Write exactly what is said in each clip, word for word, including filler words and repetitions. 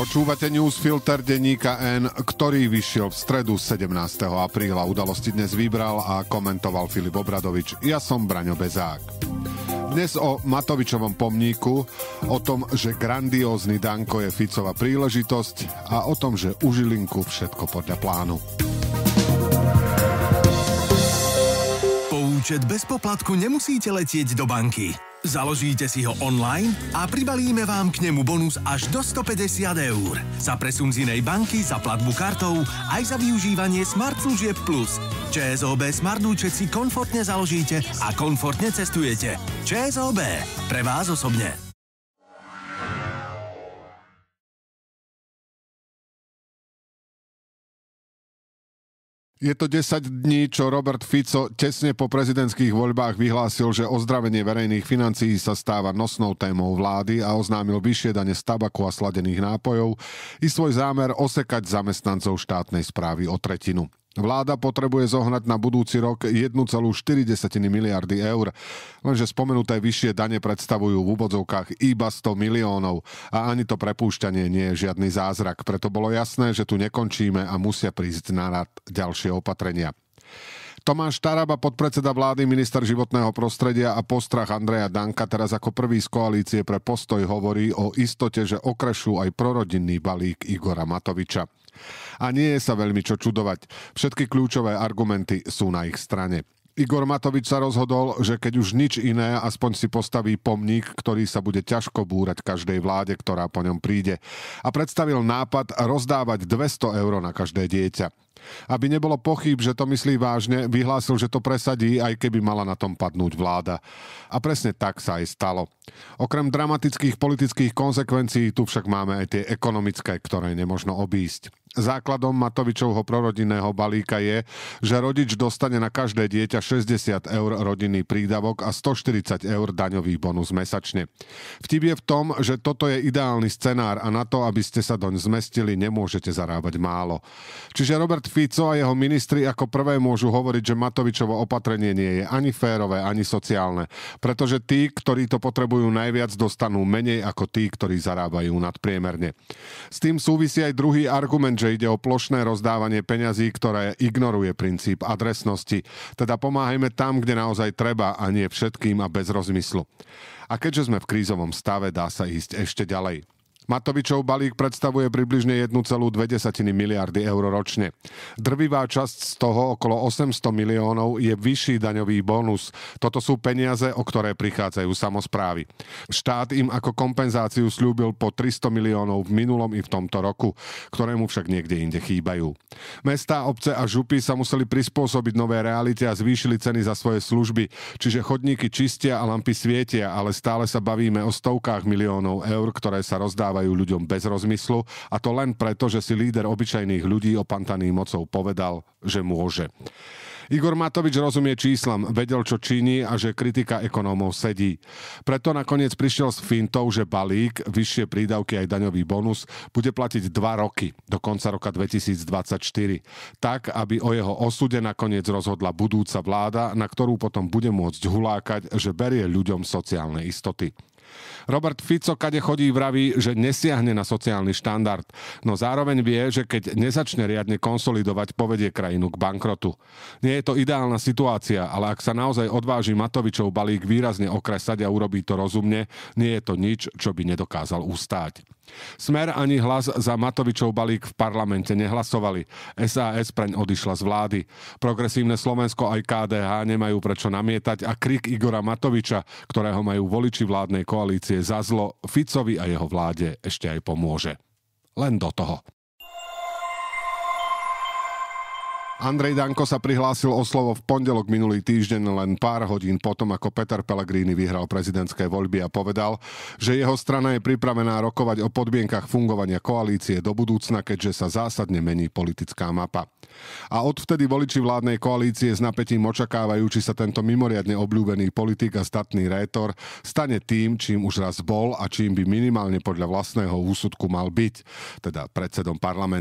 Počúvate newsfilter denníka N, ktorý vyšiel v stredu sedemnásteho apríla. Udalosti dnes vybral a komentoval Filip Obradovič. Ja som Braňo Bezák. Dnes o Matovičovom pomníku, o tom, že grandiózny Danko je Ficova príležitosť a o tom, že u Žilinku všetko podľa plánu. Po účet bez poplatku nemusíte letieť do banky. Založíte si ho online a pribalíme vám k nemu bonus až do stopäťdesiat eur. Za presun z inej banky, za platbu kartou, aj za využívanie Smart služieb Plus. ČSOB Smart účet si komfortne založíte a komfortne cestujete. ČSOB. Pre vás osobne. Je to desať dní, čo Robert Fico tesne po prezidentských voľbách vyhlásil, že ozdravenie verejných financií sa stáva nosnou témou vlády a oznámil vyššie dane z tabaku a sladených nápojov i svoj zámer osekať zamestnancov štátnej správy o tretinu. Vláda potrebuje zohnať na budúci rok jeden celá štyri miliardy eur, lenže spomenuté vyššie dane predstavujú v úvodzovkách iba sto miliónov a ani to prepúšťanie nie je žiadny zázrak, preto bolo jasné, že tu nekončíme a musia prísť na rad ďalšie opatrenia. Tomáš Taraba, podpredseda vlády, minister životného prostredia a postrach Andreja Danka, teraz ako prvý z koalície pre Postoj hovorí o istote, že okrešú aj prorodinný balík Igora Matoviča. A nie je sa veľmi čo čudovať. Všetky kľúčové argumenty sú na ich strane. Igor Matovič sa rozhodol, že keď už nič iné, aspoň si postaví pomník, ktorý sa bude ťažko búrať každej vláde, ktorá po ňom príde. A predstavil nápad rozdávať dvesto eur na každé dieťa. Aby nebolo pochýb, že to myslí vážne, vyhlásil, že to presadí, aj keby mala na tom padnúť vláda. A presne tak sa aj stalo. Okrem dramatických politických konsekvencií tu však máme aj tie ekonomické, ktoré nemožno obísť. Základom Matovičovho prorodinného balíka je, že rodič dostane na každé dieťa šesťdesiat eur rodinný prídavok a stoštyridsať eur daňový bonus mesačne. Vtip je v tom, že toto je ideálny scenár a na to, aby ste sa doň zmestili, nemôžete zarábať málo. Čiže Robert Fico a jeho ministri ako prvé môžu hovoriť, že Matovičovo opatrenie nie je ani férové, ani sociálne, pretože tí, ktorí to potrebujú najviac, dostanú menej ako tí, ktorí zarábajú nadpriemerne. S tým súvisí aj druhý argument, že ide o plošné rozdávanie peňazí, ktoré ignoruje princíp adresnosti. Teda pomáhajme tam, kde naozaj treba a nie všetkým a bez rozmyslu. A keďže sme v krízovom stave, dá sa ísť ešte ďalej. Matovičov balík predstavuje približne jeden celá dve miliardy eur ročne. Drvivá časť z toho, okolo osemsto miliónov, je vyšší daňový bonus. Toto sú peniaze, o ktoré prichádzajú samosprávy. Štát im ako kompenzáciu sľúbil po tristo miliónov v minulom i v tomto roku, ktorému však niekde inde chýbajú. Mestá, obce a župy sa museli prispôsobiť nové realite a zvýšili ceny za svoje služby, čiže chodníky čistia a lampy svietia, ale stále sa bavíme o stovkách miliónov eur, ktoré sa rozdávajú ľuďom bez rozmyslu, a to len preto, že si líder obyčajných ľudí opantaný mocou povedal, že môže. Igor Matovič rozumie číslam, vedel, čo činí a že kritika ekonómov sedí. Preto nakoniec prišiel s fintou, že balík, vyššie prídavky aj daňový bonus bude platiť dva roky, do konca roka dvetisícdvadsaťštyri. Tak, aby o jeho osude nakoniec rozhodla budúca vláda, na ktorú potom bude môcť hulákať, že berie ľuďom sociálne istoty. Robert Fico kade chodí vraví, že nesiahne na sociálny štandard, no zároveň vie, že keď nezačne riadne konsolidovať, povedie krajinu k bankrotu. Nie je to ideálna situácia, ale ak sa naozaj odváži Matovičov balík výrazne okresať a urobí to rozumne, nie je to nič, čo by nedokázal ustáť. Smer ani Hlas za Matovičov balík v parlamente nehlasovali. es a es preň odišla z vlády. Progresívne Slovensko aj ká dé há nemajú prečo namietať a krik Igora Matoviča, ktorého majú voliči vládnej koalície za zlo, Ficovi a jeho vláde ešte aj pomôže. Len do toho. Andrej Danko sa prihlásil o slovo v pondelok minulý týždeň, len pár hodín potom, ako Peter Pellegrini vyhral prezidentské voľby, a povedal, že jeho strana je pripravená rokovať o podmienkach fungovania koalície do budúcna, keďže sa zásadne mení politická mapa. A odvtedy voliči vládnej koalície s napätím očakávajú, či sa tento mimoriadne obľúbený politik a statný rétor stane tým, čím už raz bol a čím by minimálne podľa vlastného úsudku mal byť, teda predsedom parlamentu.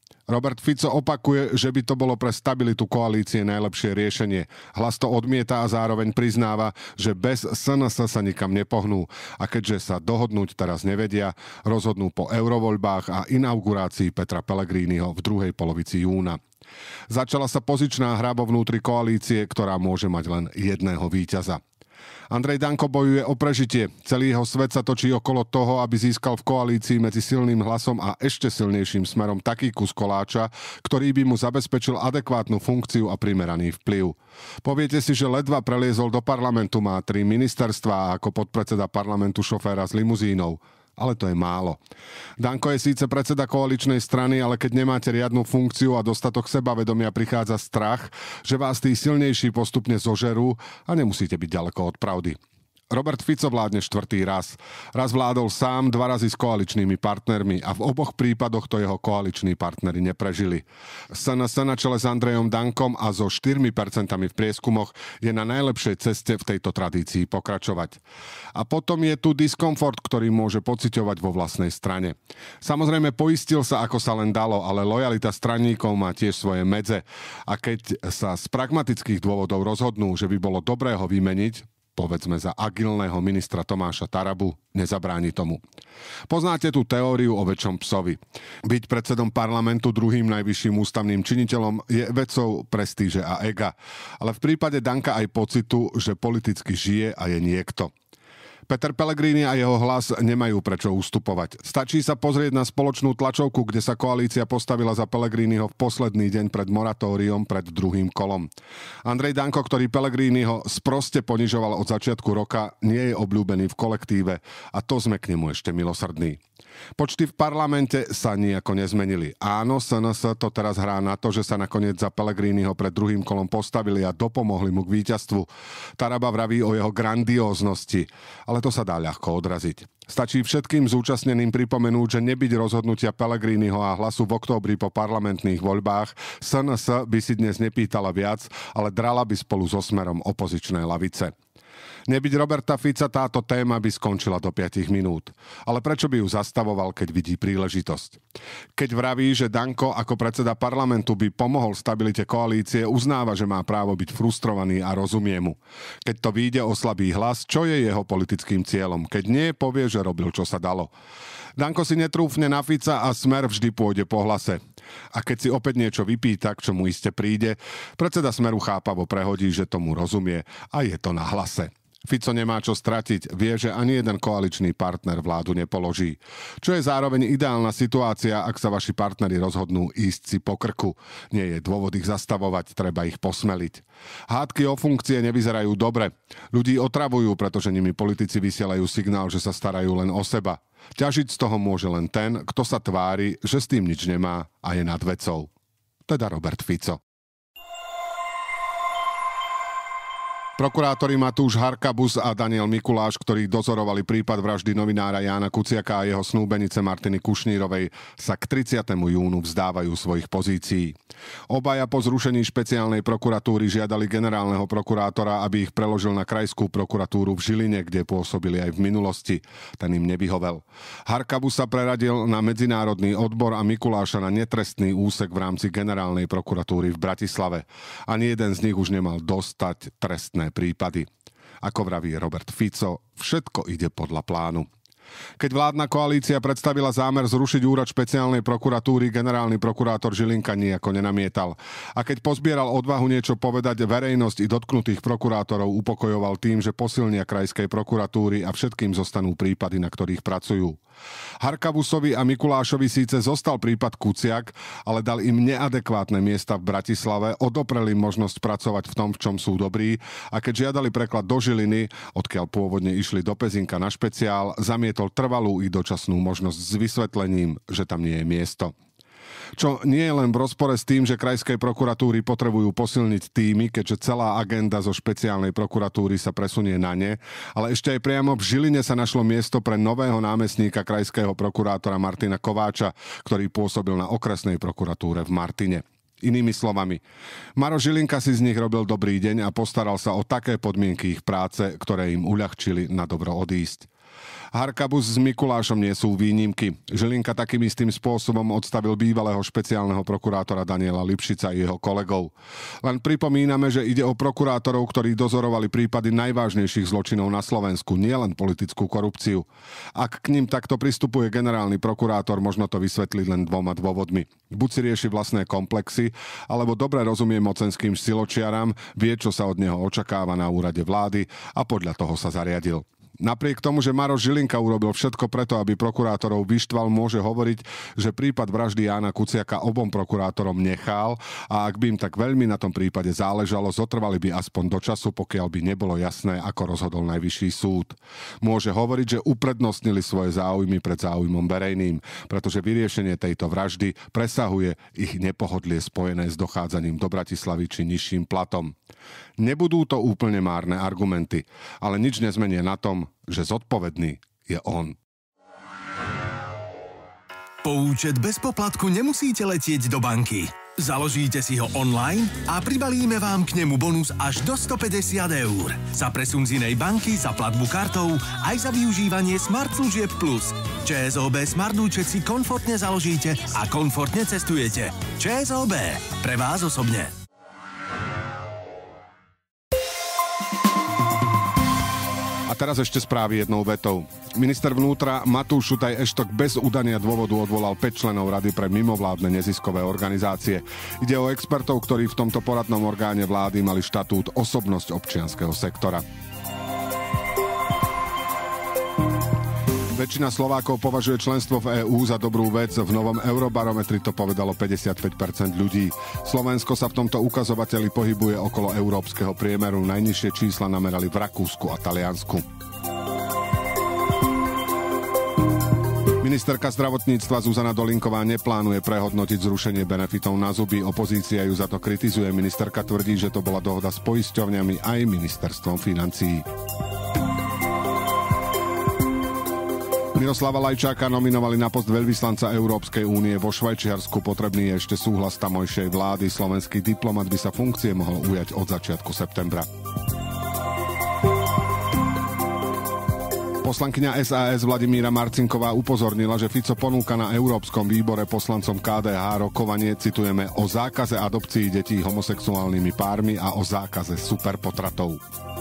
Robert Fico opakuje, že by to bolo pre stabilitu koalície najlepšie riešenie. Hlas to odmieta a zároveň priznáva, že bez es en es sa nikam nepohnú. A keďže sa dohodnúť teraz nevedia, rozhodnú po eurovoľbách a inaugurácii Petra Pellegriniho v druhej polovici júna. Začala sa pozičná hra vo vnútri koalície, ktorá môže mať len jedného víťaza. Andrej Danko bojuje o prežitie. Celý jeho svet sa točí okolo toho, aby získal v koalícii medzi silným Hlasom a ešte silnejším Smerom taký kus koláča, ktorý by mu zabezpečil adekvátnu funkciu a primeraný vplyv. Poviete si, že ledva preliezol do parlamentu, má tri ministerstvá a ako podpredseda parlamentu šoféra s limuzínou. Ale to je málo. Danko je síce predseda koaličnej strany, ale keď nemáte riadnu funkciu a dostatok sebavedomia, prichádza strach, že vás tí silnejší postupne zožerú a nemusíte byť ďaleko od pravdy. Robert Fico vládne štvrtý raz. Raz vládol sám, dva razy s koaličnými partnermi a v oboch prípadoch to jeho koaliční partneri neprežili. es en es na čele s Andrejom Dankom a so štyri percentá v prieskumoch je na najlepšej ceste v tejto tradícii pokračovať. A potom je tu diskomfort, ktorý môže pociťovať vo vlastnej strane. Samozrejme poistil sa, ako sa len dalo, ale lojalita straníkov má tiež svoje medze. A keď sa z pragmatických dôvodov rozhodnú, že by bolo dobré ho vymeniť, povedzme za agilného ministra Tomáša Tarabu, nezabráni tomu. Poznáte tú teóriu o väčšom psovi. Byť predsedom parlamentu druhým najvyšším ústavným činiteľom je vecou prestíže a ega. Ale v prípade Danka aj pocitu, že politicky žije a je niekto. Peter Pellegrini a jeho Hlas nemajú prečo ustupovať. Stačí sa pozrieť na spoločnú tlačovku, kde sa koalícia postavila za Pellegriniho v posledný deň pred moratóriom pred druhým kolom. Andrej Danko, ktorý Pellegriniho sproste ponižoval od začiatku roka, nie je obľúbený v kolektíve a to sme k nemu ešte milosrdní. Počty v parlamente sa nijako nezmenili. Áno, es en es to teraz hrá na to, že sa nakoniec za Pellegriniho pred druhým kolom postavili a dopomohli mu k víťazstvu. Taraba vraví o jeho grandióznosti, ale to sa dá ľahko odraziť. Stačí všetkým zúčastneným pripomenúť, že nebyť rozhodnutia Pellegriniho a Hlasu v októbri po parlamentných voľbách, es en es by si dnes nepýtala viac, ale drala by spolu so Smerom opozičné lavice. Nebyť Roberta Fica, táto téma by skončila do päť minút. Ale prečo by ju zastavoval, keď vidí príležitosť? Keď vraví, že Danko ako predseda parlamentu by pomohol stabilite koalície, uznáva, že má právo byť frustrovaný a rozumie mu. Keď to vyjde, oslabí Hlas, čo je jeho politickým cieľom. Keď nie, povie, že robil, čo sa dalo. Danko si netrúfne na Fica a Smer vždy pôjde po Hlase. A keď si opäť niečo vypýta, k čomu iste príde, predseda Smeru chápavo prehodí, že tomu rozumie a je to na Hlase. Fico nemá čo stratiť, vie, že ani jeden koaličný partner vládu nepoloží. Čo je zároveň ideálna situácia, ak sa vaši partneri rozhodnú ísť si po krku. Nie je dôvod ich zastavovať, treba ich posmeliť. Hádky o funkcie nevyzerajú dobre. Ľudí otravujú, pretože nimi politici vysielajú signál, že sa starajú len o seba. Ťažiť z toho môže len ten, kto sa tvári, že s tým nič nemá a je nad vecou. Teda Robert Fico. Prokurátori Matúš Harkabus a Daniel Mikuláš, ktorí dozorovali prípad vraždy novinára Jána Kuciaka a jeho snúbenice Martiny Kušnírovej, sa k tridsiatemu júnu vzdávajú svojich pozícií. Obaja po zrušení špeciálnej prokuratúry žiadali generálneho prokurátora, aby ich preložil na krajskú prokuratúru v Žiline, kde pôsobili aj v minulosti. Ten im nevyhovel. Harkabus sa preradil na medzinárodný odbor a Mikuláša na netrestný úsek v rámci generálnej prokuratúry v Bratislave. Ani jeden z nich už nemal dostať trestné prípady. Ako vraví Robert Fico, všetko ide podľa plánu. Keď vládna koalícia predstavila zámer zrušiť úrad špeciálnej prokuratúry, generálny prokurátor Žilinka nijako nenamietal. A keď pozbieral odvahu niečo povedať, verejnosť i dotknutých prokurátorov upokojoval tým, že posilnia krajskej prokuratúry a všetkým zostanú prípady, na ktorých pracujú. Harkabusovi a Mikulášovi síce zostal prípad Kuciak, ale dal im neadekvátne miesta v Bratislave, odopreli možnosť pracovať v tom, v čom sú dobrí, a keď žiadali preklad do Žiliny, odkiaľ pôvodne išli do Pezinka na špeciál, zamietol trvalú i dočasnú možnosť s vysvetlením, že tam nie je miesto. Čo nie je len v rozpore s tým, že krajskej prokuratúry potrebujú posilniť týmy, keďže celá agenda zo špeciálnej prokuratúry sa presunie na ne, ale ešte aj priamo v Žiline sa našlo miesto pre nového námestníka krajského prokurátora Martina Kováča, ktorý pôsobil na okresnej prokuratúre v Martine. Inými slovami, Maro Žilinka si z nich robil dobrý deň a postaral sa o také podmienky ich práce, ktoré im uľahčili na dobro odísť. Harkabus s Mikulášom nie sú výnimky. Žilinka takým istým spôsobom odstavil bývalého špeciálneho prokurátora Daniela Lipšica a jeho kolegov. Len pripomíname, že ide o prokurátorov, ktorí dozorovali prípady najvážnejších zločinov na Slovensku, nielen politickú korupciu. Ak k ním takto pristupuje generálny prokurátor, možno to vysvetliť len dvoma dôvodmi. Buď si rieši vlastné komplexy, alebo dobre rozumie mocenským siločiaram, vie, čo sa od neho očakáva na úrade vlády a podľa toho sa zariadil. Napriek tomu, že Maroš Žilinka urobil všetko preto, aby prokurátorov vyštval, môže hovoriť, že prípad vraždy Jána Kuciaka obom prokurátorom nechal a ak by im tak veľmi na tom prípade záležalo, zotrvali by aspoň do času, pokiaľ by nebolo jasné, ako rozhodol Najvyšší súd. Môže hovoriť, že uprednostnili svoje záujmy pred záujmom verejným, pretože vyriešenie tejto vraždy presahuje ich nepohodlie spojené s dochádzaním do Bratislavy či nižším platom. Nebudú to úplne márne argumenty, ale nič nezmenia na tom, že zodpovedný je on. Po účet bez poplatku nemusíte letieť do banky. Založíte si ho online a pribalíme vám k nemu bonus až do stopäťdesiat eur. Za presun z inej banky, za platbu kartou, aj za využívanie Smart služieb Plus. ČSOB Smart účet si komfortne založíte a komfortne cestujete. ČSOB. Pre vás osobne. A teraz ešte správy jednou vetou. Minister vnútra Matúš Šutaj Eštok bez udania dôvodu odvolal päť členov Rady pre mimovládne neziskové organizácie. Ide o expertov, ktorí v tomto poradnom orgáne vlády mali štatút osobnosť občianskeho sektora. Väčšina Slovákov považuje členstvo v EÚ za dobrú vec. V novom Eurobarometri to povedalo päťdesiatpäť percent ľudí. Slovensko sa v tomto ukazovateli pohybuje okolo európskeho priemeru. Najnižšie čísla namerali v Rakúsku a Taliansku. Ministerka zdravotníctva Zuzana Dolinková neplánuje prehodnotiť zrušenie benefitov na zuby. Opozícia ju za to kritizuje. Ministerka tvrdí, že to bola dohoda s poisťovňami aj ministerstvom financií. Miroslava Lajčáka nominovali na post veľvyslanca Európskej únie vo Švajčiarsku. Potrebný je ešte súhlas tamojšej vlády. Slovenský diplomat by sa funkcie mohol ujať od začiatku septembra. Poslankyňa es a es Vladimíra Marcinková upozornila, že Fico ponúka na Európskom výbore poslancom ká dé há rokovanie, citujeme, o zákaze adopcií detí homosexuálnymi pármi a o zákaze superpotratov.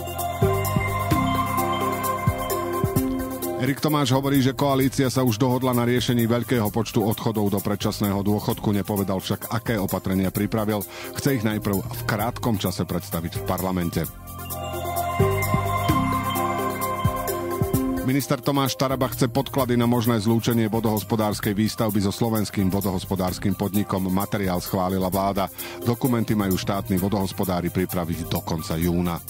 Erik Tomáš hovorí, že koalícia sa už dohodla na riešení veľkého počtu odchodov do predčasného dôchodku, nepovedal však, aké opatrenia pripravil. Chce ich najprv v krátkom čase predstaviť v parlamente. Minister Tomáš Taraba chce podklady na možné zlúčenie vodohospodárskej výstavby so slovenským vodohospodárskym podnikom. Materiál schválila vláda. Dokumenty majú štátni vodohospodári pripraviť do konca júna.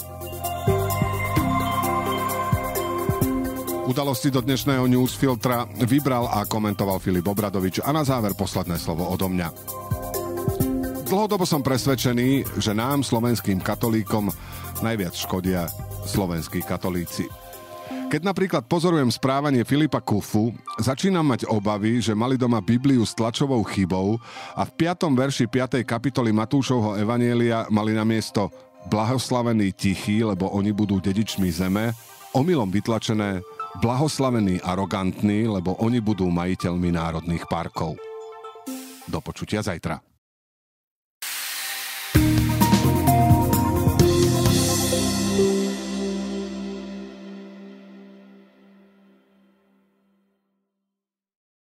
Udalosti do dnešného newsfiltra vybral a komentoval Filip Obradovič a na záver posledné slovo odo mňa. Dlhodobo som presvedčený, že nám, slovenským katolíkom, najviac škodia slovenskí katolíci. Keď napríklad pozorujem správanie Filipa Kufu, začínam mať obavy, že mali doma Bibliu s tlačovou chybou a v piatom verši piatej kapitoly Matúšovho evanjelia mali namiesto blahoslavení tichí, lebo oni budú dedičmi zeme, omylom vytlačené blahoslavení arogantní, lebo oni budú majiteľmi národných parkov. Do počutia zajtra.